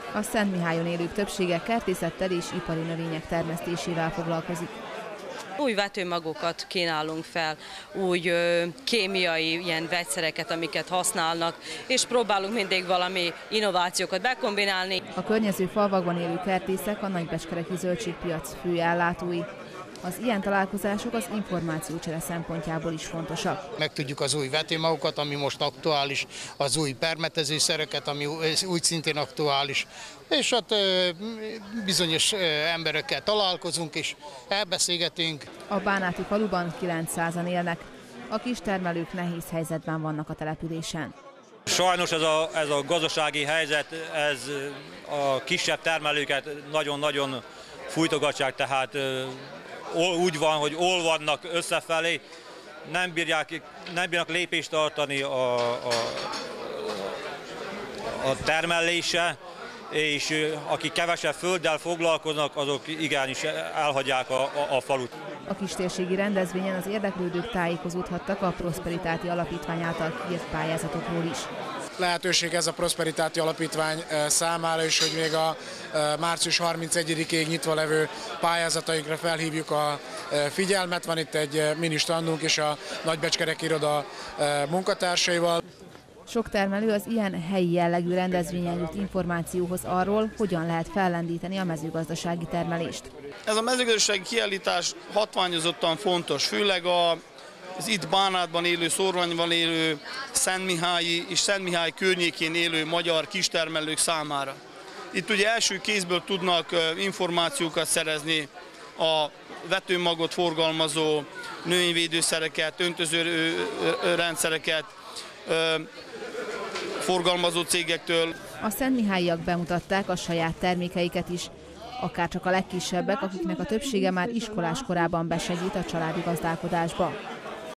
A Szentmihályon élők többsége kertészettel és ipari növények termesztésével foglalkozik. Új vetőmagokat kínálunk fel, új kémiai ilyen vegyszereket, amiket használnak, és próbálunk mindig valami innovációkat bekombinálni. A környező falvakban élő kertészek a nagybecskereki zöldségpiac fő ellátói. Az ilyen találkozások az információcsere szempontjából is fontosak. Megtudjuk az új vetőmagokat, ami most aktuális, az új permetezőszereket, ami úgy szintén aktuális, és ott bizonyos emberekkel találkozunk és elbeszélgetünk. A bánáti faluban 900-an élnek. A kistermelők nehéz helyzetben vannak a településen. Sajnos ez a gazdasági helyzet, ez a kisebb termelőket nagyon-nagyon fújtogatják, tehát úgy van, hogy olvadnak összefelé, nem bírnak lépést tartani a termelése, és akik kevesebb földdel foglalkoznak, azok igenis elhagyják a falut. A kistérségi rendezvényen az érdeklődők tájékozódhattak a Prosperitáti Alapítvány által kiírt pályázatokról is. Lehetőség ez a Prosperitáti Alapítvány számára is, hogy még a március 31-ig nyitva levő pályázatainkra felhívjuk a figyelmet. Van itt egy mini standunk is a Nagybecskereki iroda munkatársaival. Sok termelő az ilyen helyi jellegű rendezvényen jut információhoz arról, hogyan lehet fellendíteni a mezőgazdasági termelést. Ez a mezőgazdasági kiállítás hatványozottan fontos, főleg az itt Bánátban élő, Szorványban élő, Szentmihályi és Szentmihály környékén élő magyar kistermelők számára. Itt ugye első kézből tudnak információkat szerezni a vetőmagot forgalmazó növényvédőszereket, öntöző rendszereket forgalmazó cégektől. A szentmihályiak bemutatták a saját termékeiket is, akárcsak a legkisebbek, akiknek a többsége már iskolás korában besegít a családi gazdálkodásba.